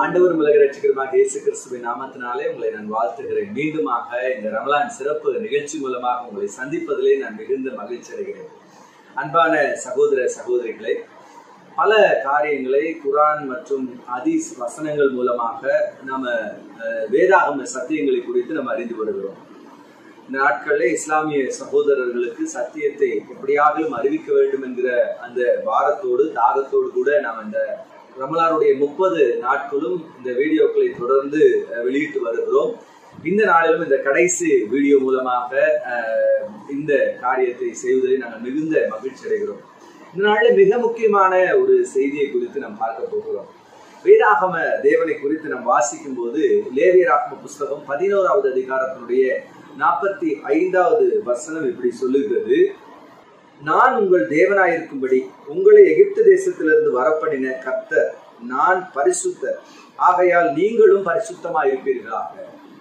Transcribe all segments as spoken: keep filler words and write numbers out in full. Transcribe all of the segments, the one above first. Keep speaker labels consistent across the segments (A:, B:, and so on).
A: ஆண்டவரும் உலக ரட்சகருமாக இயேசு கிறிஸ்துவின் நாமத்தினாலே உங்களை நான் வாழ்த்துகிறேன். மீண்டுமாக இந்த ரமலான் சிறப்பு நிகழ்ச்சி மூலமாக உங்களை சந்திப்பதிலே நான் மிகுந்த மகிழ்ச்சி அடைகிறேன். அன்பான சகோதர சகோதரிகளை, பல காரியங்களை குரான் மற்றும் ஹதீஸ் வசனங்கள் மூலமாக நம்ம வேதாகம சத்தியங்களை குறித்து நம்ம அறிந்து வருகிறோம். இந்த நாட்களில் இஸ்லாமிய சகோதரர்களுக்கு சத்தியத்தை எப்படியாகவும் அறிவிக்க வேண்டும் என்கிற அந்த பாரத்தோடு தாகத்தோடு கூட நாம் இந்த ரமலானுடைய முப்பது நாட்களும் இந்த வீடியோக்களை தொடர்ந்து வெளியிட்டு வருகிறோம். இந்த நாளிலும் இந்த கடைசி வீடியோ மூலமாக இந்த காரியத்தை செய்வதில் நாங்கள் மிகுந்த மகிழ்ச்சி அடைகிறோம். இந்த நாளில் மிக முக்கியமான ஒரு செய்தியை குறித்து நாம் பார்க்க போகிறோம். வேதாகம தேவனை குறித்து நாம் வாசிக்கும் போது லேவியராகம புஸ்தகம் பதினோராவது அதிகாரத்தினுடைய நாற்பத்தி ஐந்தாவது வசனம் இப்படி சொல்லுகிறது: நான் உங்கள் தேவனாயிருக்கும்படி உங்களை எகிப்து தேசத்திலிருந்து வரப்பண்ணின கர்த்தர் நான் பரிசுத்தர், ஆகையால் நீங்களும் பரிசுத்தமாயிருப்பீர்களாக.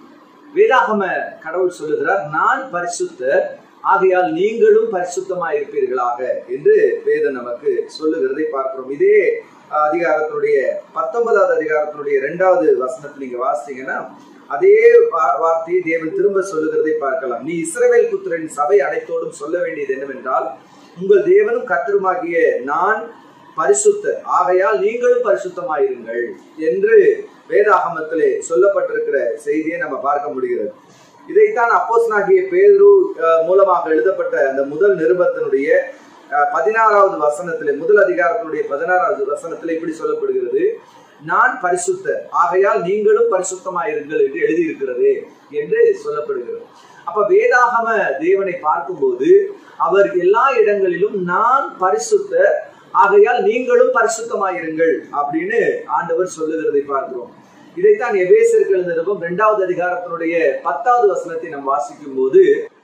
A: வேதாகம கடவுள் சொல்லுகிறார், நான் பரிசுத்தர், ஆகையால் நீங்களும் பரிசுத்தமாயிருப்பீர்களாக என்று வேதம் நமக்கு சொல்லுகிறதை பார்க்கிறோம். இதே அதிகாரத்தினுடைய பத்தொன்பதாவது அதிகாரத்தினுடைய இரண்டாவது வசனத்தை நீங்க வாசித்தீங்கன்னா அதே வார்த்தையை தேவன் திரும்ப சொல்லுகிறதை பார்க்கலாம். நீ இஸ்ரவேல் புத்திரன் சபை அனைத்தோடும் சொல்ல வேண்டியது என்னவென்றால், உங்கள் தேவனும் கர்த்தருமாகிய நான் பரிசுத்தர், ஆகையால் நீங்களும் பரிசுத்தமாயிருங்கள் என்று வேதாகமத்திலே சொல்லப்பட்டிருக்கிற செய்தியை நம்ம பார்க்க முடிகிறது. இதைத்தான் அப்போஸ்தலனாகிய பேதுரு மூலமாக எழுதப்பட்ட அந்த முதல் நிருபத்தினுடைய பதினாறாவது வசனத்திலே, முதல் அதிகாரத்தினுடைய பதினாறாவது வசனத்திலே இப்படி சொல்லப்படுகிறது: நான் பரிசுத்தர், ஆகையால் நீங்களும் பரிசுத்தமாயிருங்கள் என்று எழுதியிருக்கிறது என்று சொல்லப்படுகிறது. அப்ப வேதாகம தேவனை பார்க்கும்போது அவர் எல்லா இடங்களிலும் நான் பரிசுத்தர், ஆகையால் நீங்களும் பரிசுத்தமாயிருங்கள் அப்படின்னு ஆண்டவர் சொல்லுகிறதை பார்க்கிறோம். இதைத்தான் எபேசியருக்கு எழுதின நிருபம் இரண்டாவது அதிகாரத்தினுடைய பத்தாவது வசனத்தை நாம் வாசிக்கும் போது,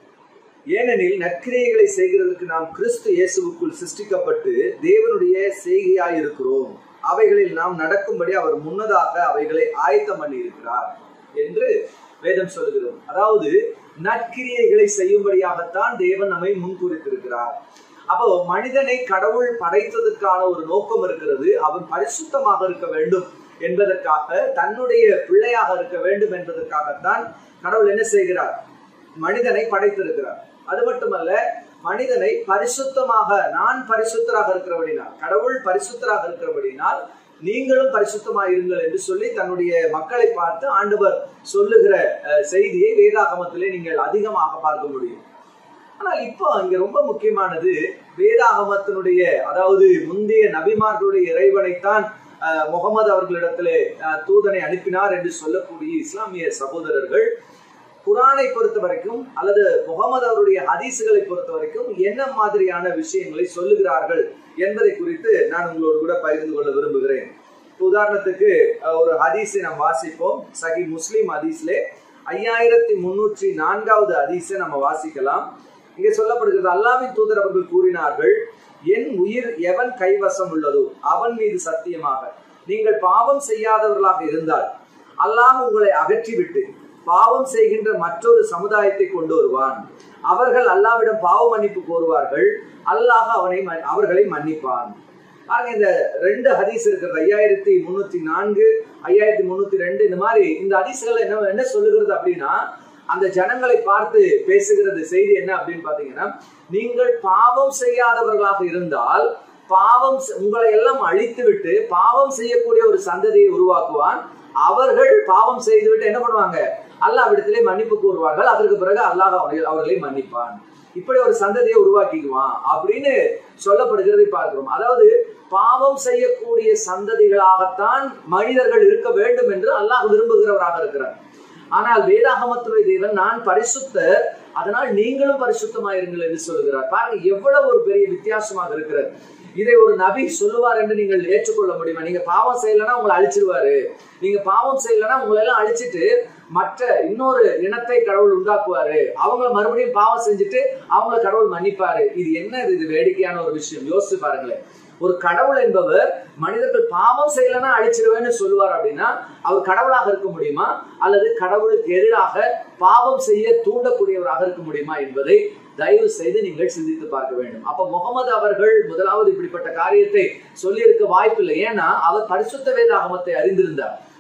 A: ஏனெனில் நற்கிரியைகளை செய்கிறதுக்கு நாம் கிறிஸ்து இயேசுவுக்குள் சிருஷ்டிக்கப்பட்டு தேவனுடைய செய்கையாயிருக்கிறோம், அவைகளில் நாம் நடக்கும்படி அவர் முன்னதாக அவைகளை ஆயத்தம் பண்ணி இருக்கிறார் என்று வேதம் சொல்லுகிறது. அதாவது நற்கிரியைகளை செய்யும்படியாகத்தான் தேவன் நம்மை முன்குறித்திருக்கிறார். அப்போ மனிதனை கடவுள் படைத்ததற்கான ஒரு நோக்கம் இருக்கிறது. அவன் பரிசுத்தமாக இருக்க வேண்டும் என்பதற்காக, தன்னுடைய பிள்ளையாக இருக்க வேண்டும் என்பதற்காகத்தான் கடவுள் என்ன செய்கிறார்? மனிதனை படைத்திருக்கிறார். அது மட்டுமல்ல, மனிதனை பரிசுத்தமாக, நான் பரிசுத்தராக இருக்கிறபடினால், கடவுள் பரிசுத்தராக இருக்கிறபடினால் நீங்களும் பரிசுத்தமாக இருங்கள் என்று சொல்லி தன்னுடைய மக்களை பார்த்து ஆண்டவர் சொல்லுகிற செய்தியை வேதாகமத்திலே நீங்கள் அதிகமாக பார்க்க முடியும். ஆனால் இப்போ இங்க ரொம்ப முக்கியமானது, வேதாகமத்தினுடைய, அதாவது முந்தைய நபிமார்களுடைய இறைவனைத்தான் முகமது அவர்களிடத்திலே தூதனை அனுப்பினார் என்று சொல்லக்கூடிய இஸ்லாமிய சகோதரர்கள் குரானை பொறுத்த வரைக்கும் அல்லது முகமது அவருடைய ஹதீசுகளை பொறுத்த வரைக்கும் என்ன மாதிரியான விஷயங்களை சொல்லுகிறார்கள் என்பதை குறித்து நான் உங்களோடு கூட பகிர்ந்து கொள்ள விரும்புகிறேன். உதாரணத்துக்கு ஒரு ஹதீஸை நாம் வாசிப்போம். சஹி முஸ்லிம் ஹதீஸ்லே ஐயாயிரத்தி முன்னூற்றி நான்காவது ஹதீஸை நம்ம வாசிக்கலாம். இங்கே சொல்லப்படுகிறது, அல்லாஹ்வின் தூதர் அவர்கள் கூறினார்கள், என் உயிர் எவன் கைவசம் உள்ளதோ அவன் மீது சத்தியமாக நீங்கள் பாவம் செய்யாதவர்களாக இருந்தால் அல்லாஹ் உங்களை அகற்றிவிட்டு பாவம் செய்கின்ற மற்றொரு சமுதாயத்தை கொண்டு வருவான். அவர்கள் அல்லாஹ்விடம் பாவ மன்னிப்பு கோருவார்கள், அல்லாஹ் அவனை அவர்களை மன்னிப்பான். ஆக இந்த ரெண்டு ஹதீஸ் இருக்கிறது, ஐயாயிரத்தி முன்னூத்தி நான்கு ஐயாயிரத்தி முன்னூத்தி ரெண்டு இந்த மாதிரி இந்த ஹதீஸ்கள் என்ன என்ன சொல்லுகிறது அப்படின்னா, அந்த ஜனங்களை பார்த்து பேசுகிறது செய்தி என்ன அப்படின்னு பாத்தீங்கன்னா, நீங்கள் பாவம் செய்யாதவர்களாக இருந்தால் பாவம் உங்களை எல்லாம் அழித்து விட்டு பாவம் செய்யக்கூடிய ஒரு சந்ததியை உருவாக்குவான். அவர்கள் பாவம் செய்துவிட்டு என்ன பண்ணுவாங்க? அல்லாஹ்விடத்திலே மன்னிப்பு கூறுவார்கள். அதற்கு பிறகு அல்லாஹ் அவர்களை மன்னிப்பான். இப்படி ஒரு சந்ததியை உருவாக்கிக்குவான் அப்படின்னு சொல்லப்படுகிறதை பார்க்கிறோம். அதாவது பாவம் செய்யக்கூடிய சந்ததிகளாகத்தான் மனிதர்கள் இருக்க வேண்டும் என்று அல்லாஹ் விரும்புகிறவராக இருக்கிறார். ஆனால் வேதாகமத்துடைய தேவன் நான் பரிசுத்தர், அதனால் நீங்களும் பரிசுத்தமாயிருங்கள் என்று சொல்லுகிறார். பாருங்க எவ்வளவு ஒரு பெரிய வித்தியாசமாக இருக்கிறது. இதை ஒரு நபி சொல்லுவார் என்று நீங்கள் ஏற்றுக்கொள்ள முடியுமா? நீங்க பாவம் செய்யலைன்னா உங்களை அழிச்சிருவாரு, நீங்க பாவம் செய்யலைன்னா உங்களை எல்லாம் அழிச்சிட்டு மற்ற இன்னொரு இனத்தை கடவுள் உண்டாக்குவாரு, அவங்க மறுபடியும் பாவம் செஞ்சுட்டு அவங்களை கடவுள் மன்னிப்பாரு. இது என்ன? இது வேடிக்கையான ஒரு விஷயம். யோசிச்சு பாருங்களேன். ஒரு கடவுள் என்பவர் மனிதர்கள் பாவம் செய்யலன்னா அழிச்சிருவேன்னு சொல்லுவார் அப்படின்னா அவர் கடவுளாக இருக்க முடியுமா? அல்லது கடவுளுக்கு எதிராக பாவம் செய்ய தூண்டக்கூடியவராக இருக்க முடியுமா என்பதை தயவு செய்து நீங்கள் சிந்தித்து பார்க்க வேண்டும். அப்ப முகமது அவர்கள் முதலாவது இப்படிப்பட்ட காரியத்தை சொல்லி இருக்க வாய்ப்பில்லை. ஏன்னா அவர் பரிசுத்த வேதாகமத்தை அறிந்திருந்தார்.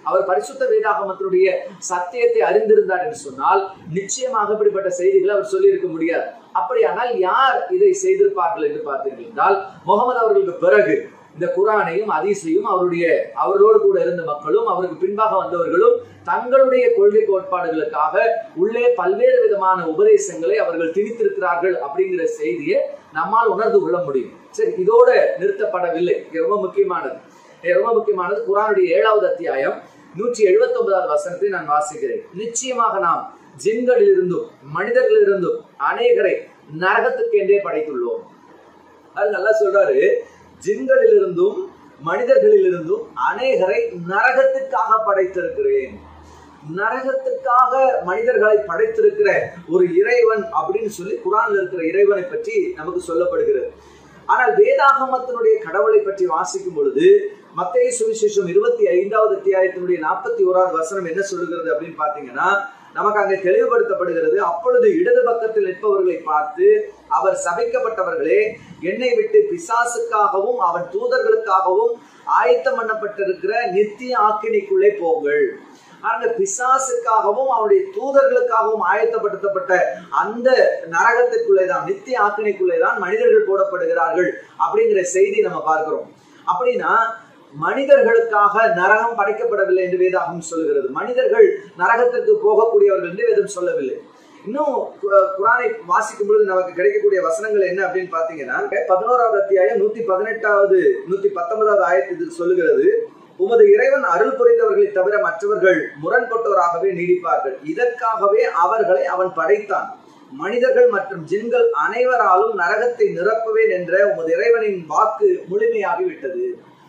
A: அவர் பரிசுத்த வேதாகமத்தினுடைய சத்தியத்தை அறிந்திருந்தார் என்று சொன்னால் நிச்சயமாக இப்படிப்பட்ட செய்திகளை அவர் சொல்லி இருக்க முடியாது. அப்படியானால் யார் இதை செய்திருப்பார்கள் என்று பார்த்தீர்கள் என்றால், முகமது அவர்களுக்கு பிறகு இந்த குரானையும் ஹதீஸையும் அவருடைய அவர்களோடு கூட இருந்த மக்களும் அவருக்கு பின்பாக வந்தவர்களும் தங்களுடைய கொள்கை கோட்பாடுகளுக்காக உள்ளே பல்வேறு விதமான உபதேசங்களை அவர்கள் திணித்திருக்கிறார்கள் அப்படிங்கிற செய்தியை நம்மால் உணர்ந்து கொள்ள முடியும். சரி, இதோட நிறுத்தப்படவில்லை. ரொம்ப முக்கியமானது ரொம்ப முக்கியமானது குரானுடைய ஏழாவது அத்தியாயம் நூற்றி எழுபத்தி ஒன்பதாவது வசனத்தை நான் வாசிக்கிறேன். நிச்சயமாக நாம் ஜின்களிலிருந்தும் மனிதர்களிலிருந்தும் அநேகரை நரகத்துக்கு என்றே படைத்துள்ளோம். அது நல்லா சொல்றாரு, ஜின்களிலிருந்தும் மனிதர்களிலிருந்தும் அநேகரை நரகத்துக்காக படைத்திருக்கிறேன். நரகத்துக்காக மனிதர்களை படைத்திருக்கிற ஒரு இறைவன் அப்படின்னு சொல்லி குரான்ல இருக்கிற இறைவனை பற்றி நமக்கு சொல்லப்படுகிறது. ஆனால் வேதாகமத்தினுடைய கடவுளை பற்றி வாசிக்கும் பொழுது மத்தேயு சுவிசேஷம் இருபத்தி ஐந்தாவது அத்தியாயத்தினுடைய நாற்பத்தி ஓராவது வசனம் என்ன சொல்லுகிறது அப்படின்னு பாத்தீங்கன்னா, நமக்கு அங்கே தெளிவுபடுத்தப்படுகிறது. அப்பொழுது இடது பக்கத்தில் நிற்பவர்களை பார்த்து அவர் சபிக்கப்பட்டவர்களே, என்னை விட்டு பிசாசுக்காகவும் அவன் தூதர்களுக்காகவும் ஆயத்தம் பண்ணப்பட்டிருக்கிற நித்திய ஆக்கினைக்குள்ளே போங்கள். அந்த பிசாசுக்காகவும் அவனுடைய தூதர்களுக்காகவும் ஆயத்தப்படுத்தப்பட்ட அந்த நரகத்திற்குள்ளேதான், நித்திய ஆக்கினைக்குள்ளேதான் மனிதர்கள் போடப்படுகிறார்கள் அப்படிங்கிற செய்தி நம்ம பார்க்கிறோம். அப்படின்னா மனிதர்களுக்காக நரகம் படைக்கப்படவில்லை என்று வேதாகம் சொல்லுகிறது. மனிதர்கள் நரகத்திற்கு போகக்கூடியவர்கள் என்று வேதம் சொல்லவில்லை. இன்னும் குரானை வாசிக்கும் பொழுது நமக்கு கிடைக்கக்கூடிய வசனங்கள் என்ன அப்படின்னு பாத்தீங்கன்னா, பதினோராவது அத்தியாயம் நூத்தி பதினெட்டாவது நூத்தி பத்தொன்பதாவது ஆயத்தில் சொல்லுகிறது, உமது இறைவன் அருள் புரிந்தவர்களை தவிர மற்றவர்கள் முரண்பட்டோராகவே நீடிப்பார்கள். இதற்காகவே அவர்களை அவன் படைத்தான். மனிதர்கள் மற்றும் ஜின்கள் அனைவராலும் நரகத்தை நிரப்புவேன் என்ற உமது இறைவனின் வாக்கு முழுமையாகிவிட்டது.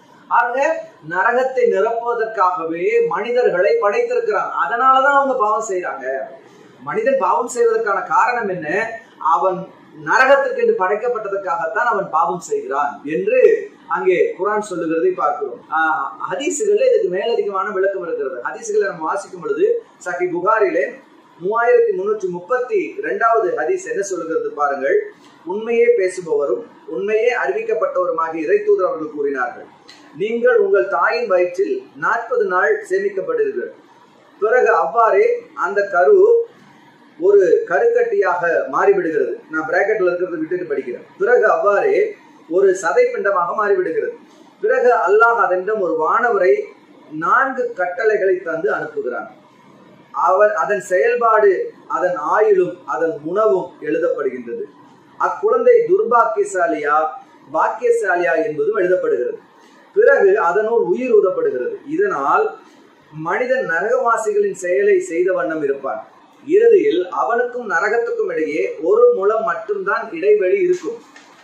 A: ஆக நரகத்தை நிரப்புவதற்காகவே மனிதர்களை படைத்திருக்கிறான். அதனாலதான் அவங்க பாவம் செய்யறாங்க. மனிதன் பாவம் செய்வதற்கான காரணம் என்ன? அவன் நரகத்திற்கு என்று படைக்கப்பட்டதற்காகத்தான் அவன் பாவம் செய்கிறான் என்று அங்கே குரான் சொல்லுகிறதை பார்க்கிறோம். ஆஹ் ஹதீசுகள்ல இதுக்கு மேலதிகமான விளக்கம் இருக்கிறது. ஹதீசுகளை நம்ம வாசிக்கும் பொழுது சஹீஹ் புகாரிலே மூவாயிரத்தி முன்னூற்றி முப்பத்தி இரண்டாவது ஹதீஸ் என்ன சொல்லுகிறது பாருங்கள். உண்மையே பேசுபவரும் உண்மையே அறிவிக்கப்பட்டவருமாகிய இறை தூதர் அவர்கள் கூறினார்கள், நீங்கள் உங்கள் தாயின் வயிற்றில் நாற்பது நாள் சேமிக்கப்படுகிறீர்கள். பிறகு அவ்வாறே அந்த கரு ஒரு கருக்கட்டியாக மாறிவிடுகிறது. நான் பிராக்கெட்ல இருக்கிறத விட்டுட்டு படிக்கிறேன். பிறகு அவ்வாறே ஒரு சதை பிண்டமாக மாறிவிடுகிறது. பிறகு அல்லாஹ் அதனிடம் ஒரு வானவரை நான்கு கட்டளைகளை தந்து அனுப்புகிறான். அவர் அதன் செயல்பாடு, அதன் ஆயுளும் அதன் உணவும் எழுதப்படுகின்றது. அக்குழந்தை துர்பாக்கியசாலியா பாக்கியசாலியா என்பதும் எழுதப்படுகிறது. பிறகு அதனுள் உயிர் ஊதப்படுகிறது. இதனால் மனிதன் நரகவாசிகளின் செயலை செய்த வண்ணம் இருப்பான். இறுதியில் அவனுக்கும் நரகத்துக்கும் இடையே ஒரு முழம் மட்டும்தான் இடைவெளி இருக்கும்.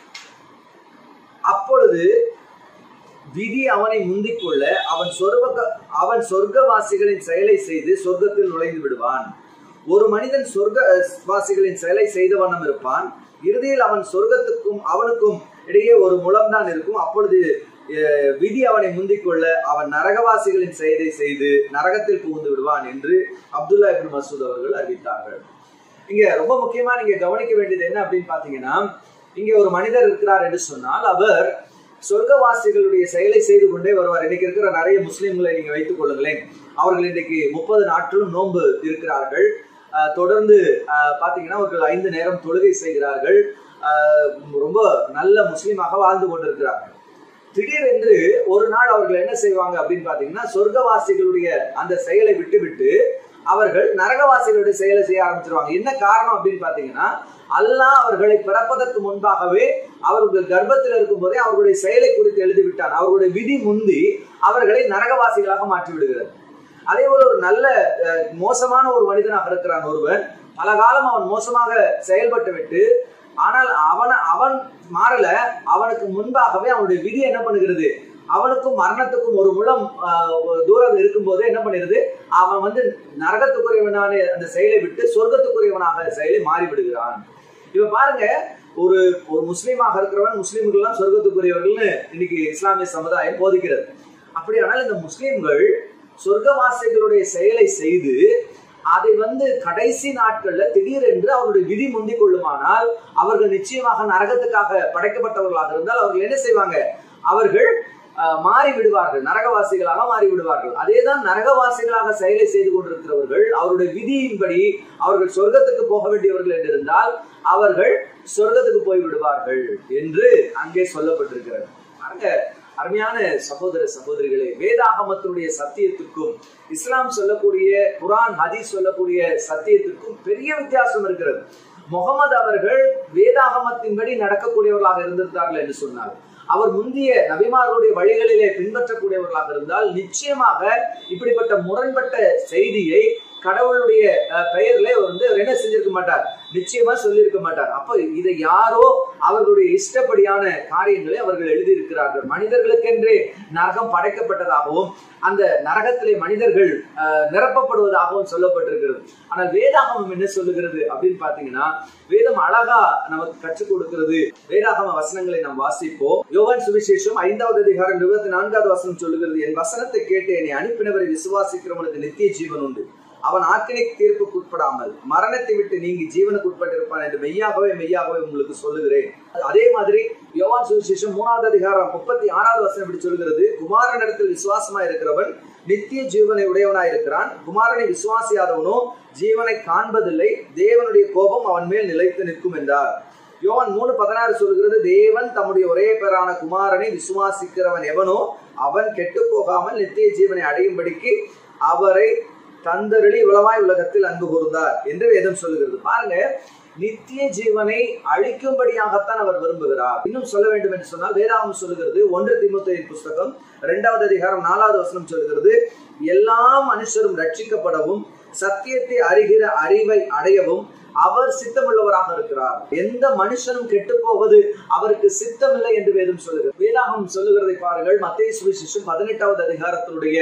A: அப்பொழுது விதி அவனை முந்திக் கொள்ள அவன் சொர்க்க அவன் சொர்க்கவாசிகளின் செயலை செய்து சொர்க்கத்தில் நுழைந்து விடுவான். ஒரு மனிதன் சொர்க்கவாசிகளின் செயலை செய்த வண்ணம் இருப்பான். இறுதியில் அவன் சொர்க்கத்துக்கும் அவனுக்கும் இடையே ஒரு முழம் தான் இருக்கும். அப்பொழுது விதி அவனை முந்திக் கொள்ள அவன் நரகவாசிகளின் செயலை செய்து நரகத்தில் புகுந்து விடுவான் என்று அப்துல்லா இப்னு மசூத் அவர்கள் அறிவித்தார்கள். இங்க ரொம்ப முக்கியமா நீங்க கவனிக்க வேண்டியது என்ன அப்படின்னு பாத்தீங்கன்னா, இங்க ஒரு மனிதர் இருக்கிறார் என்று சொன்னால் அவர் சொர்க்கவாசிகளுடைய செயலை செய்து கொண்டே வருவார். இன்னைக்கு இருக்கிற நிறைய முஸ்லிம்களை நீங்க வைத்துக் கொள்ளுங்களேன். அவர்கள் இன்றைக்கு முப்பது நாட்களும் நோன்பு இருக்கிறார்கள். தொடர்ந்து பாத்தீங்கன்னா அவர்கள் ஐந்து நேரம் தொழுகை செய்கிறார்கள். ரொம்ப நல்ல முஸ்லீமாக வாழ்ந்து கொண்டிருக்கிறார்கள். திடீரென்று ஒரு நாள் அவர்கள் என்ன செய்வாங்க அப்படின்னு பாத்தீங்கன்னா, சொர்க்கவாசிகளுடைய அந்த செயலை விட்டு விட்டு அவர்கள் நரகவாசிகளுடைய செயலை செய்ய ஆரம்பிச்சிருவாங்க. என்ன காரணம் அப்படின்னு பாத்தீங்கன்னா, அல்லாஹ் அவர்களை பிறப்பதற்கு முன்பாகவே அவர்கள் கர்ப்பத்தில் இருக்கும் போதே அவர்களுடைய செயலை குறித்து எழுதிவிட்டான். அவர்களுடைய விதி முந்தி அவர்களை நரகவாசிகளாக மாற்றி விடுகிறது. அதே போல ஒரு நல்ல மோசமான ஒரு மனிதனாக இருக்கிறான் ஒருவன், பல காலம் அவன் மோசமாக செயல்பட்டு விட்டு, ஆனால் அவன் அவன் மாறல, அவனுக்கு முன்பாகவே அவனுடைய விதி என்ன பண்ணுகிறது, அவனுக்கும் மரணத்துக்கும் ஒரு முழம் தூரம் இருக்கும் போதே என்ன பண்ணுகிறது, அவன் வந்து நரகத்துக்குரியவனான அந்த செயலை விட்டு சொர்க்கத்துக்குரியவனாக செயலை மாறிவிடுகிறான். இப்ப பாருங்க, ஒரு ஒரு முஸ்லீமாக இருக்கிறவன் முஸ்லீம்கள் எல்லாம் சொர்க்கத்துக்குரியவர்கள்னு இன்னைக்கு இஸ்லாமிய சமுதாயம் போதிக்கிறது. அப்படியானால் இந்த முஸ்லீம்கள் சொர்க்கவாசிகளுடைய செயலை செய்து அதை வந்து கடைசி நாட்கள்ல திடீரென்று அவருடைய விதி முந்திக் கொள்ளுமானால் அவர்கள் நிச்சயமாக நரகத்துக்காக படைக்கப்பட்டவர்களாக இருந்தால் அவர்கள் என்ன செய்வாங்க, அவர்கள் மாறி விடுவார்கள், நரகவாசிகளாக மாறி விடுவார்கள். அதேதான் நரகவாசிகளாக செயலை செய்து கொண்டிருக்கிறவர்கள் அவருடைய விதியின்படி அவர்கள் சொர்க்கத்துக்கு போக வேண்டியவர்கள் என்று இருந்தால் அவர்கள் சொர்க்கத்துக்கு போய் விடுவார்கள் என்று அங்கே சொல்லப்பட்டிருக்கிறது. பாருங்க, அருமையான சகோதர சகோதரிகளே, வேதாகமத்தினுடைய சத்தியத்துக்கும் இஸ்லாம் சொல்லக்கூடிய குர்ஆன் ஹதீஸ் சொல்லக்கூடிய சத்தியத்துக்கும் பெரிய வித்தியாசம் இருக்கிறது. முகமது அவர்கள் வேதாகமத்தின்படி நடக்கக்கூடியவர்களாக இருந்திருந்தார்கள் என்று சொன்னார். அவர் முந்திய நபிமார்களுடைய வழிகளிலே பின்பற்றக்கூடியவர்களாக இருந்தால் நிச்சயமாக இப்படிப்பட்ட முரண்பட்ட செய்தியை கடவுளுடைய பெயர்ல வந்து என்ன செஞ்சிருக்க மாட்டார், நிச்சயமா சொல்லியிருக்க மாட்டார். அப்ப இதை யாரோ அவர்களுடைய இஷ்டப்படியான காரியங்களை அவர்கள் எழுதியிருக்கிறார்கள். மனிதர்களுக்கென்றே நரகம் படைக்கப்பட்டதாகவும் அந்த நரகத்திலே மனிதர்கள் நிரப்பப்படுவதாகவும் சொல்லப்பட்டிருக்கிறது. ஆனால் வேதாகமம் என்ன சொல்லுகிறது அப்படின்னு பாத்தீங்கன்னா, வேதம் அழகா நமக்கு கற்றுக் கொடுக்கிறது. வேதாகம வசனங்களை நாம் வாசிப்போம். யோவான் சுவிசேஷம் ஐந்தாவது அதிகாரம் இருபத்தி நான்காவது வசனம் சொல்லுகிறது, என் வசனத்தை கேட்டு என்னை அனுப்பினவரை விசுவாசிக்கிறவனுக்கு நித்திய ஜீவன் உண்டு, அவன் ஆக்கினை தீர்ப்புக்கு உட்படாமல் மரணத்தை விட்டு நீங்கி ஜீவனுக்கு உட்பட்டிருப்பான் என்று மெய்யாகவே மெய்யாகவே உங்களுக்கு சொல்லுகிறேன். அதே மாதிரி யோவான் சுவிசேஷம் மூணாவது அதிகாரம் முப்பத்தி ஆறாவது வசனம் இப்படி சொல்கிறது, குமாரனிடத்தில் விசுவாசமாய் இருக்கிறவன் நித்திய ஜீவனை உடையவனாய் இருக்கிறான், குமாரனை விசுவாசியாதவனோ ஜீவனை காண்பதில்லை, தேவனுடைய கோபம் அவன் மேல் நிலைத்து நிற்கும் என்றார். யோவான் மூணு பதினாறு சொல்கிறது, தேவன் தம்முடைய ஒரே பேரான குமாரனை விசுவாசிக்கிறவன் எவனோ அவன் கெட்டு போகாமல் நித்திய ஜீவனை அடையும்படிக்கு அவரை தந்தருளி உலமாய் உலகத்தில் அன்பு கூர்ந்தார் என்று வேதம் சொல்லுகிறது. பாருங்க, நித்திய ஜீவனை அழிக்கும்படியாகத்தான் அவர் விரும்புகிறார். இன்னும் சொல்ல வேண்டும் என்று சொன்னால் வேதாகமம் சொல்லுகிறது, ஒன்று தீமோத்தேயுவின் புஸ்தகம் இரண்டாவது அதிகாரம் நாலாவது வசனம் சொல்லுகிறது, எல்லா மனுஷரும் ரட்சிக்கப்படவும் சத்தியத்தை அறிகிற அறிவை அடையவும் அவர் சித்தமுள்ளவராக இருக்கிறார். எந்த மனுஷனும் கெட்டு போவது அவருக்கு சித்தமில்லை என்று வேதம் சொல்லுகிறது. வேதாகமம் சொல்லுகிறதை பாருங்கள். மத்தேயு சுவிசேஷம் பதினெட்டாவது அதிகாரத்தினுடைய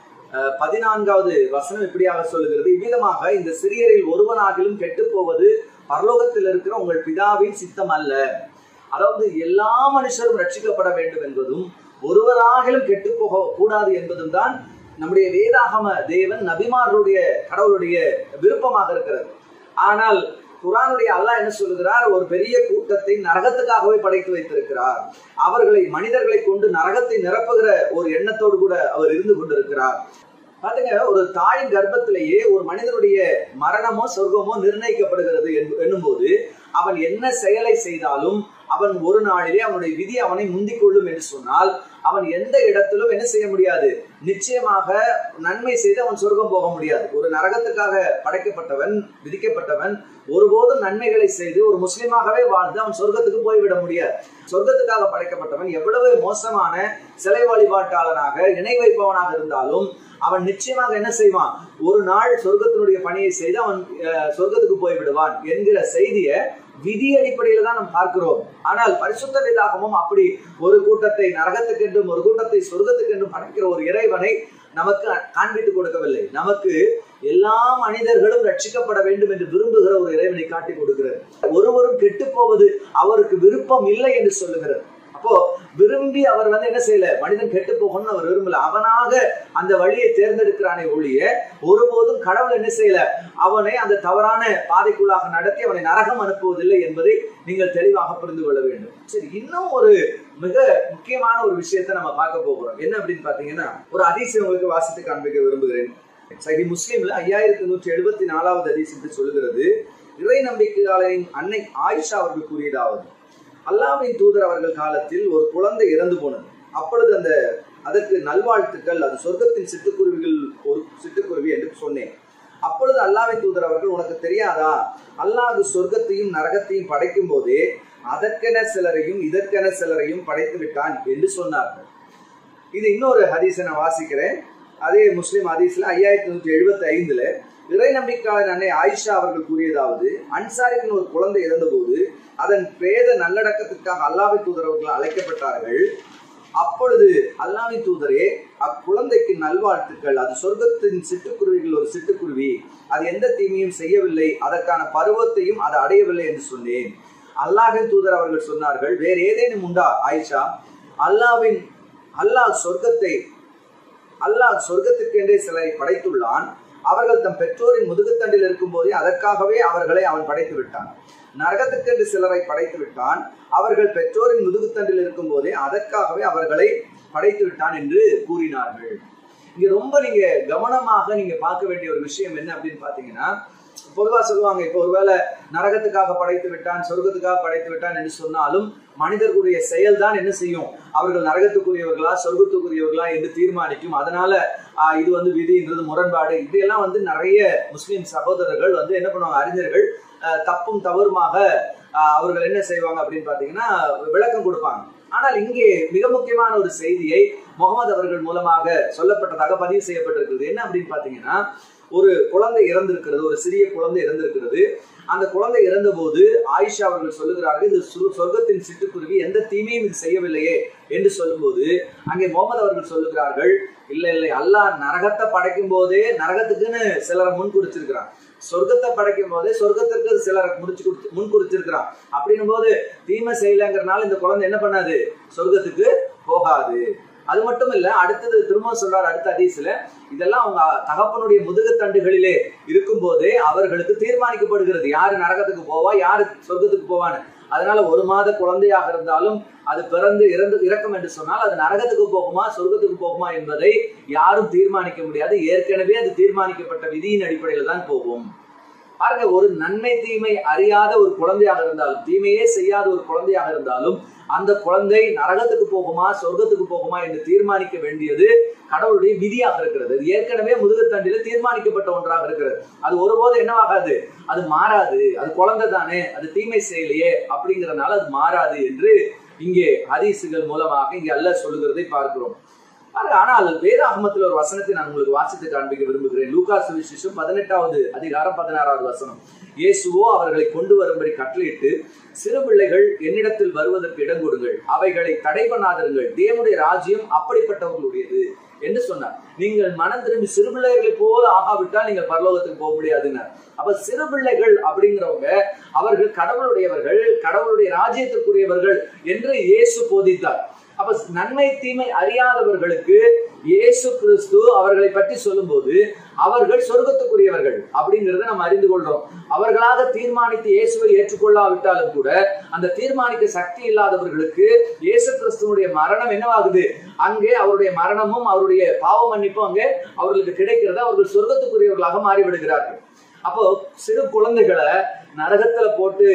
A: பதினான்காவது வசனம் இப்படியாக சொல்லுகிறது, இவ்விதமாக இந்த சிறியரில் ஒருவனாகிலும் கெட்டு போவது பரலோகத்தில் இருக்கிற உங்கள் பிதாவின் சித்தம் அல்ல. அதாவது எல்லா மனுஷரும் ரட்சிக்கப்பட வேண்டும் என்பதும் ஒருவராகிலும் கெட்டு போக கூடாது என்பதும் தான் நம்முடைய வேதாகம தேவன் நபிமார்களுடைய கடவுளுடைய விருப்பமாக இருக்கிறது. ஆனால் குர்ஆனுடைய அல்லாஹ் என்ன சொல்லுகிறார், ஒரு பெரிய கூட்டத்தை நரகத்துக்காகவே படைத்து வைத்திருக்கிறார். அவர்களை மனிதர்களை கொண்டு நரகத்தை நிரப்புகிற ஒரு எண்ணத்தோடு கூட அவர் இருந்து கொண்டிருக்கிறார். பாத்தீங்க, ஒரு தாயின் கர்ப்பத்திலேயே ஒரு மனிதனுடைய மரணமோ சொர்க்கமோ நிர்ணயிக்கப்படுகிறது என்னும் போது அவன் என்ன செயலை செய்தாலும் அவன் ஒரு நாளிலே அவனுடைய விதி அவனை முந்திக் கொள்ளும் என்று சொன்னால் அவன் எந்த இடத்திலும் என்ன செய்ய முடியாது, நிச்சயமாக நன்மை செய்து அவன் சொர்க்கம் போக முடியாது. ஒரு நரகத்துக்காக படைக்கப்பட்டவன் விதிக்கப்பட்டவன் ஒருபோதும் நன்மைகளை செய்து ஒரு முஸ்லிமாகவே வாழ்ந்து அவன் சொர்க்கத்துக்கு போய்விட முடியாது. சொர்க்கத்துக்காக படைக்கப்பட்டவன் எவ்வளவு மோசமான சிலை வழிபாட்டாளனாக இணை வைப்பவனாக இருந்தாலும் அவன் நிச்சயமாக என்ன செய்வான், ஒரு நாள் சொர்க்கத்தினுடைய பணியை செய்து அவன் சொர்க்கத்துக்கு போய்விடுவான் என்கிற செய்தியை விதி அடிப்படையில தான் நாம் பார்க்கிறோம். ஆனால் பரிசுத்த வேதாகமம் அப்படி ஒரு கூட்டத்தை நரகத்துக்கு என்றும் ஒரு கூட்டத்தை சொர்க்கத்துக்கு என்றும் படைக்கிற ஒரு இறைவனை நமக்கு காண்பித்து கொடுக்கவில்லை. நமக்கு எல்லா மனிதர்களும் ரட்சிக்கப்பட வேண்டும் என்று விரும்புகிற ஒரு இறைவனை காட்டி கொடுக்கிறது. ஒருவரும் கெட்டு போவது அவருக்கு விருப்பம் இல்லை என்று சொல்லுகிறது. அப்போ விரும்பி அவர் வந்து என்ன செய்யல, மனிதன் கெட்டு போகணும்னு அவர் விரும்பல, அவனாக அந்த வழியை தேர்ந்தெடுக்கிறானே ஒழிய ஒருபோதும் கடவுள் என்ன செய்யல, அவனை அந்த தவறான பாதைக்குள்ளாக நடத்தி அவனை நரகம் அனுப்புவதில்லை என்பதை நீங்கள் தெளிவாக புரிந்து கொள்ள வேண்டும். சரி, இன்னும் ஒரு மிக முக்கியமான ஒரு விஷயத்தை நம்ம பார்க்க போகிறோம். என்ன அப்படின்னு பாத்தீங்கன்னா, ஒரு ஹதீஸை உங்களுக்கு வாசித்து காண்பிக்க விரும்புகிறேன். சஹீஹ் முஸ்லிம்ல ஐயாயிரத்தி நூற்றி எழுபத்தி நாலாவது ஹதீஸ் என்று சொல்லுகிறது, இறை நம்பிக்கையாளரின் அன்னை ஆயிஷா அவர்கள் கூறியதாவது, அல்லாஹ்வின் தூதர் அவர்கள் காலத்தில் ஒரு குழந்தை இறந்து போனது. அப்பொழுது அந்த அதற்கு நல்வாழ்த்துக்கள், அது சொர்க்கத்தின் சிட்டுக்குருவிகள் ஒரு சிட்டுக்குருவி என்று சொன்னேன். அப்பொழுது அல்லாஹ்வின் தூதர் அவர்கள், உனக்கு தெரியாதா, அல்லாஹ் சொர்க்கத்தையும் நரகத்தையும் படைக்கும் போதே அதற்கென சிலரையும் இதற்கென சிலரையும் படைத்து விட்டான் என்று சொன்னார்கள். இது இன்னொரு ஹதீஸை நான் வாசிக்கிறேன். அதே முஸ்லிம் ஹதீஸ்ல ஐயாயிரத்தி நூற்றி எழுபத்தி ஐந்துல இறை நம்பிக்கையாளர் அன்னை ஆயிஷா அவர்கள் கூறியதாவது, அன்சாரியின் ஒரு குழந்தை இறந்தபோது அதன் பிரேத நல்லடக்கத்திற்காக அல்லாஹ்வின் தூதர் அவர்கள் அழைக்கப்பட்டார்கள். அப்பொழுது அல்லாஹ்வின் தூதரே, அக்குழந்தைக்கு நல்வாழ்த்துக்கள், அது சொர்க்கத்தின் சிட்டுக்குருவிகள் ஒரு சிட்டுக்குருவி, அது எந்த தீமையும் செய்யவில்லை, அதற்கான பருவத்தையும் அது அடையவில்லை என்று சொன்னேன். அல்லாஹ்வின் தூதர் அவர்கள் சொன்னார்கள், வேறு ஏதேனும் உண்டா ஆயிஷா? அல்லாஹ்வின் அல்லாஹ் சொர்க்கத்தை அல்லாஹ் சொர்க்கத்திற்கென்றே சிலரை படைத்துள்ளான். அவர்கள் தம் பெற்றோரின் முதுகுத்தண்டில் இருக்கும் போதே அதற்காகவே அவர்களை அவன் படைத்து விட்டான். நரகத்துக்கென்று சிலரை படைத்து விட்டான். அவர்கள் பெற்றோரின் முதுகுத்தண்டில் இருக்கும் போதே அதற்காகவே அவர்களை படைத்து விட்டான் என்று கூறினார்கள். இங்க ரொம்ப நீங்க கவனமாக நீங்க பார்க்க வேண்டிய ஒரு விஷயம் என்ன அப்படின்னு பாத்தீங்கன்னா, பொதுவா சொல்லுவாங்க, இப்ப ஒருவேளை நரகத்துக்காக படைத்து விட்டான், சொர்க்கத்துக்காக படைத்து விட்டான் என்று சொன்னாலும் மனிதர்களுடைய செயல் தான் என்ன செய்யும், அவர்கள் நரகத்துக்குரியவர்களா சொர்க்கத்துக்குரியவர்களா என்று தீர்மானிக்கும். அதனால ஆஹ் இது வந்து விதின்றது முரண்பாடு, இப்படியெல்லாம் வந்து நிறைய முஸ்லிம் சகோதரர்கள் வந்து என்ன பண்ணுவாங்க, அறிஞர்கள் தப்பும் தவறுமாக அவர்கள் என்ன செய்வாங்க அப்படின்னு பாத்தீங்கன்னா விளக்கம் கொடுப்பாங்க. ஆனால் இங்கே மிக முக்கியமான ஒரு செய்தியை முகமது அவர்கள் மூலமாக சொல்லப்பட்டதாக பதிவு செய்யப்பட்டிருக்கிறது. என்ன அப்படின்னு பாத்தீங்கன்னா, ஒரு குழந்தை இறந்திருக்கிறது, ஒரு சிறிய குழந்தை இறந்திருக்கிறது. அந்த குழந்தை இறந்த போது ஆயிஷா அவர்கள் சொல்லுகிறார்கள், இது சொர்க்கத்தின் சிட்டுக்குருவி, எந்த தீமையும் இது செய்யவில்லையே என்று சொல்லும் போது அங்கே முகமது அவர்கள் சொல்லுகிறார்கள், இல்ல இல்லை, அல்லாஹ் நரகத்தை படைக்கும் போதே நரகத்துக்குன்னு சிலரை முன் குறிச்சிருக்கிறான், சொர்க்கத்தை படைக்கும் போதே சொர்க்கத்திற்கு சிலரை முடிச்சு கொடுத்து முன் குறிச்சிருக்கிறான். அப்படின்னும் போது தீமை செய்யலங்கிறனால இந்த குழந்தை என்ன பண்ணாது, சொர்க்கத்துக்கு போகாது. அது மட்டும் இல்ல, அடுத்தது திரும்ப சொல்றாரு அடுத்த ஹதீஸ்ல, இதெல்லாம் அவங்க தகப்பனுடைய முதுகுத்தண்டுகளிலே இருக்கும் போதே அவர்களுக்கு தீர்மானிக்கப்படுகிறது யாரு நரகத்துக்கு போவா யாரு சொர்க்கத்துக்கு போவான்னு. அதனால ஒரு மாத குழந்தையாக இருந்தாலும் அது பிறந்து இறந்து இறக்கும் என்று சொன்னால் அது நரகத்துக்கு போகுமா சொர்க்கத்துக்கு போகுமா என்பதை யாரும் தீர்மானிக்க முடியாது. ஏற்கனவே அது தீர்மானிக்கப்பட்ட விதியின் அடிப்படையில் தான் போகும். பாருங்க, ஒரு நன்மை தீமை அறியாத ஒரு குழந்தையாக இருந்தாலும், தீமையே செய்யாத ஒரு குழந்தையாக இருந்தாலும் அந்த குழந்தை நரகத்துக்கு போகுமா சொர்க்கத்துக்கு போகுமா என்று தீர்மானிக்க வேண்டியது கடவுளுடைய விதியாக இருக்கிறது. அது ஏற்கனவே முதுகுத்தண்டில தீர்மானிக்கப்பட்ட ஒன்றாக இருக்கிறது. அது ஒருபோது என்னவாகாது, அது மாறாது. அது குழந்தை தானே, அது தீமை செய்யலையே அப்படிங்கிறதுனால அது மாறாது என்று இங்கே ஹதீசுகள் மூலமாக இங்கே அல்லாஹ் சொல்லுகிறதை பார்க்கிறோம். ஆனால் வேதாகமத்தில் ஒரு வசனத்தை நான் உங்களுக்கு வாசித்து காண்பிக்க விரும்புகிறேன். லூக்கா சுவிசேஷம் பதினெட்டாவது அதிகாரம் பதினாறாவது வசனம். இயேசுவோ அவர்களை கொண்டு வரும்படி கட்டளையிட்டு, சிறு பிள்ளைகள் என்னிடத்தில் வருவதற்கு இடம் கொடுங்கள், அவைகளை தடை பண்ணாதிருங்கள், தேவனுடைய ராஜ்யம் அப்படிப்பட்டவர்களுடையது என்று சொன்னார். நீங்கள் மனம் திரும்பி சிறு பிள்ளைகளை போல ஆகாவிட்டால் நீங்கள் பரலோகத்துக்கு போக முடியாதுன்னு. அப்ப சிறு பிள்ளைகள் அப்படிங்கிறவங்க அவர்கள் கடவுளுடையவர்கள், கடவுளுடைய ராஜ்யத்திற்குரியவர்கள் என்று இயேசு போதித்தார். அப்ப நன்மை தீமை அறியாதவர்களுக்கு இயேசு கிறிஸ்து அவர்களை பற்றி சொல்லும் போது அவர்கள் சொர்க்கத்துக்குரியவர்கள் அப்படிங்கிறத நம்ம அறிந்து கொள்றோம். அவர்களாக தீர்மானித்து இயேசுவை ஏற்றுக்கொள்ளாவிட்டாலும் கூட அந்த தீர்மானிக்க சக்தி இல்லாதவர்களுக்கு இயேசு கிறிஸ்துவனுடைய மரணம் என்னவாகுது, அங்கே அவருடைய மரணமும் அவருடைய பாவ மன்னிப்பும் அங்கே அவர்களுக்கு கிடைக்கிறது. அவர்கள் சொர்க்கத்துக்குரியவர்களாக மாறிவிடுகிறார்கள். அப்போ சிறு குழந்தைகளை நரகத்துல போட்டு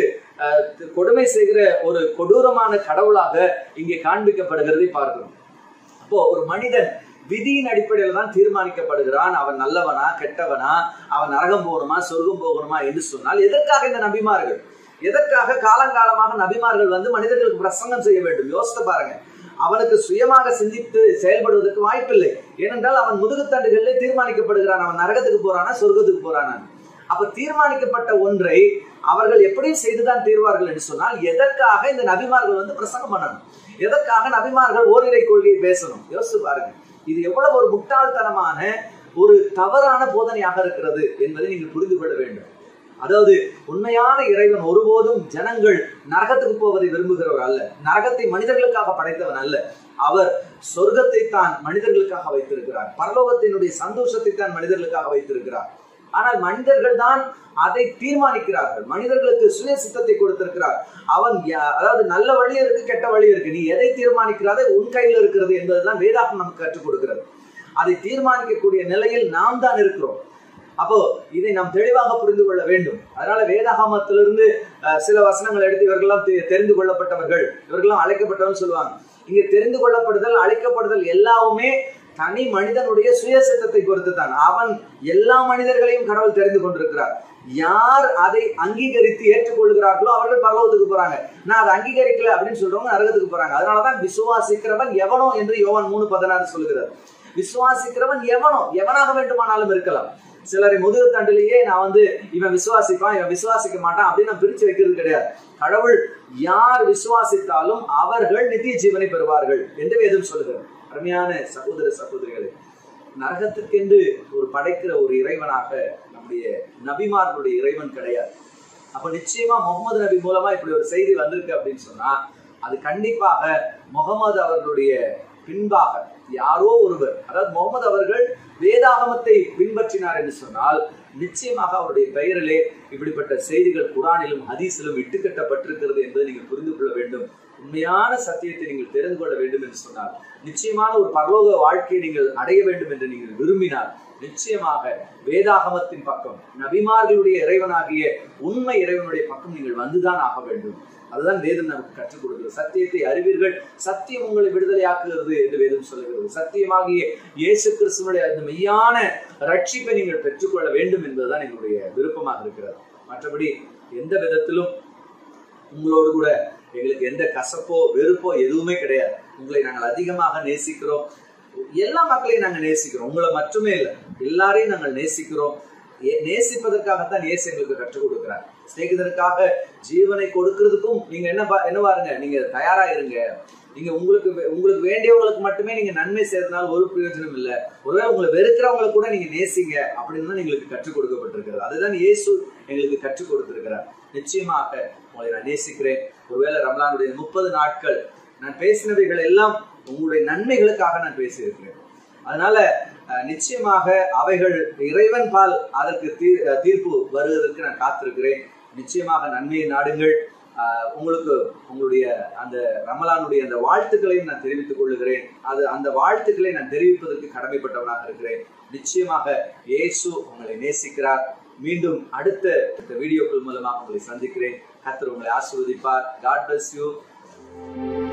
A: கொடுமை செய்கிற ஒரு கொடூரமான கடவுளாக இங்கே காண்பிக்கப்படுகிறதை பார்க்கிறோம். அப்போ ஒரு மனிதன் விதியின் அடிப்படையில தான் தீர்மானிக்கப்படுகிறான். அவன் நல்லவனா கெட்டவனா, அவன் நரகம் போகணுமா சொர்க்கம் போகணுமா என்று சொன்னால் எதற்காக இந்த நபிமார்கள், எதற்காக காலங்காலமாக நபிமார்கள் வந்து மனிதர்களுக்கு பிரசங்கம் செய்ய வேண்டும்? யோசித்து பாருங்க. அவனுக்கு சுயமாக சிந்தித்து செயல்படுவதற்கு வாய்ப்பில்லை. ஏனென்றால் அவன் முதுகுத்தண்டுகளிலே தீர்மானிக்கப்படுகிறான், அவன் நரகத்துக்கு போறானா சொர்க்கத்துக்கு போறானா. அப்ப தீர்மானிக்கப்பட்ட ஒன்றை அவர்கள் எப்படி செய்துதான் தீர்வார்கள் என்று சொன்னால், எதற்காக இந்த நபிமார்கள் வந்து பிரசங்கம் பண்ணணும், எதற்காக நபிமார்கள் ஓரிரை கொள்கையை பேசணும்? யோசிச்சு பாருங்க. இது எவ்வளவு ஒரு முட்டாள்தனமான ஒரு தவறான போதனையாக இருக்கிறது என்பதை நீங்கள் புரிந்து கொள்ள வேண்டும். அதாவது உண்மையான இறைவன் ஒருபோதும் ஜனங்கள் நரகத்துக்கு போவதை விரும்புகிறவர் அல்ல. நரகத்தை மனிதர்களுக்காக படைத்தவன் அல்ல. அவர் சொர்க்கத்தை தான் மனிதர்களுக்காக வைத்திருக்கிறார். பரலோகத்தினுடைய சந்தோஷத்தை தான் மனிதர்களுக்காக வைத்திருக்கிறார். ஆனால் மனிதர்கள் தான் அதை தீர்மானிக்கிறார்கள். மனிதர்களுக்கு சுய சித்தத்தை கொடுத்திருக்கிறார். அவன் அதாவது நல்ல வழி இருக்கு, கெட்ட வழி இருக்கு, நீ எதை தீர்மானிக்கிறாத உன் கையில் இருக்கிறது என்பதுதான் வேதாகம் நமக்கு கற்றுக் கொடுக்கிறது. அதை தீர்மானிக்கக்கூடிய நிலையில் நாம் தான் இருக்கிறோம். அப்போ இதை நாம் தெளிவாக புரிந்து கொள்ள வேண்டும். அதனால வேதாகமத்திலிருந்து சில வசனங்கள் எடுத்து இவர்களெல்லாம் தெரிந்து கொள்ளப்பட்டவர்கள், இவர்களெல்லாம் அழைக்கப்பட்டவர்கள் சொல்லுவாங்க. இங்க தெரிந்து கொள்ளப்படுதல் அழைக்கப்படுதல் எல்லாமே தனி மனிதனுடைய சுயசித்தத்தை பொறுத்து தான். அவன் எல்லா மனிதர்களையும் கடவுள் தெரிந்து கொண்டிருக்கிறார். யார் அதை அங்கீகரித்து ஏற்றுக்கொள்கிறார்களோ அவர்கள் பரலோகத்துக்கு போறாங்க. நான் அதை அங்கீகரிக்கல அப்படின்னு சொல்றவங்க நரகத்துக்கு போறாங்க. அதனாலதான் விசுவாசிக்கிறவன் எவனோ என்று யோவான் மூணு பதினாறு சொல்லுகிறார். விசுவாசிக்கிறவன் எவனோ, எவனாக வேண்டுமானாலும் இருக்கலாம். சிலரை முதுகு தண்டிலேயே நான் வந்து இவன் விசுவாசிப்பான் இவன் விசுவாசிக்க மாட்டான் அப்படின்னு நான் பிரிச்சு வைக்கிறது கிடையாது. கடவுள் யார் விசுவாசித்தாலும் அவர்கள் நித்திய ஜீவனை பெறுவார்கள் என்று வேதம் சொல்லுகிறது. அருமையான சகோதர சகோதரிகளே, நரகத்திற்கென்று ஒரு படைக்கிற ஒரு இறைவனாக நம்முடைய நபிமார்களுடைய இறைவன் கிடையாது. அப்ப நிச்சயமா முகமது நபி மூலமா இப்படி ஒரு செய்தி வந்திருக்கு அப்படின்னு சொன்னா அது கண்டிப்பாக முகமது அவர்களுடைய பின்பாக யாரோ ஒருவர், அதாவது முகமது அவர்கள் வேதாகமத்தை பின்பற்றினார் என்று சொன்னால் நிச்சயமாக அவருடைய பெயரிலே இப்படிப்பட்ட செய்திகள் குரானிலும் ஹதீஸிலும் இட்டுக்கட்டப்பட்டிருக்கிறது என்பதை நீங்கள் புரிந்து கொள்ள வேண்டும். உண்மையான சத்தியத்தை நீங்கள் தெரிந்து கொள்ள வேண்டும் என்று சொன்னார், நிச்சயமான ஒரு பரலோக வாழ்க்கையை நீங்கள் அடைய வேண்டும் என்று நீங்கள் விரும்பினார், நிச்சயமாக வேதாகமத்தின் பக்கம், நபிமார்களுடைய இறைவனாகிய உண்மை இறைவனுடைய பக்கம் நீங்கள் வந்துதான் ஆக வேண்டும். அதுதான் வேதம் நமக்கு கற்றுக் கொடுக்கிறது. சத்தியத்தை அறிவீர்கள், சத்தியம் உங்களை விடுதலையாக்குகிறது என்று வேதம் சொல்லுகிறது. சத்தியமாகிய இயேசு கிறிஸ்துவனுடைய அந்த மெய்யான ரட்சிப்பை நீங்கள் பெற்றுக்கொள்ள வேண்டும் என்பதுதான் எங்களுடைய விருப்பமாக இருக்கிறது. மற்றபடி எந்த விதத்திலும் உங்களோடு கூட எங்களுக்கு எந்த கசப்போ வெறுப்போ எதுவுமே கிடையாது. உங்களை நாங்கள் அதிகமாக நேசிக்கிறோம், எல்லா மக்களையும் நாங்கள் நேசிக்கிறோம், உங்களை மட்டுமே இல்லை, எல்லாரையும் நாங்கள் நேசிக்கிறோம். நேசிப்பதற்காகத்தான் இயேசு எங்களுக்கு கற்றுக் கொடுக்கிறார். சிநேகிதனுக்காக ஜீவனை கொடுக்கிறதுக்கும் நீங்க என்ன என்ன பாருங்க, நீங்க தயாரா இருங்க. நீங்க உங்களுக்கு உங்களுக்கு வேண்டியவங்களுக்கு மட்டுமே நீங்க நன்மை செய்யறதுனால ஒரு பிரயோஜனம் இல்லை. ஒருவேளை உங்களை வெறுக்கிறவங்களை கூட நீங்க நேசிங்க அப்படின்னு தான் எங்களுக்கு கற்றுக் கொடுக்கப்பட்டிருக்கிறது. அதுதான் இயேசு எங்களுக்கு கற்றுக் கொடுத்திருக்கிறார். நிச்சயமாக உங்களை நான் நேசிக்கிறேன். ஒருவேளை ரமலானுடைய முப்பது நாட்கள் நான் பேசினவைகள் எல்லாம் உங்களுடைய நன்மைகளுக்காக நான் பேசியிருக்கிறேன். அதனால நிச்சயமாக அவைகள் இறைவன் பால் அதற்கு தீர்ப்பு வருவதற்கு நான் காத்திருக்கிறேன். நிச்சயமாக நன்மையை நாடுங்கள். உங்களுக்கு உங்களுடைய அந்த ரமலானுடைய அந்த வாழ்த்துக்களையும் நான் தெரிவித்துக் கொள்ளுகிறேன். அது அந்த வாழ்த்துக்களை நான் தெரிவிப்பதற்கு கடமைப்பட்டவனாக இருக்கிறேன். நிச்சயமாக இயேசு உங்களை நேசிக்கிறார். மீண்டும் அடுத்த வீடியோக்கள் மூலமாக உங்களை சந்திக்கிறேன். கர்த்தர் உங்களை ஆசீர்வதிப்பார். God bless you.